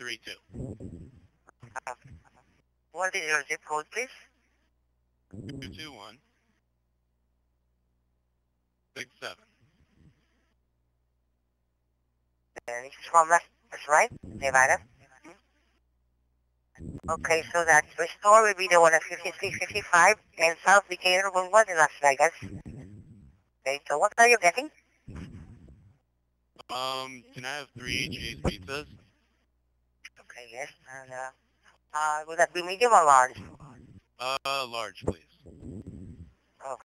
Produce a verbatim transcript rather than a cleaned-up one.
three two. Uh, what is your zip code, please? Two two one. Six seven. And this is from last, that's right, Nevada. Okay, so that restore will be the one at fifty-three fifty-five, and South Decatur will was in Las Vegas. Okay, so what are you getting? Um, can I have three cheese pizzas? Okay, yes, and uh, uh, would that be medium or large? Uh, large, please.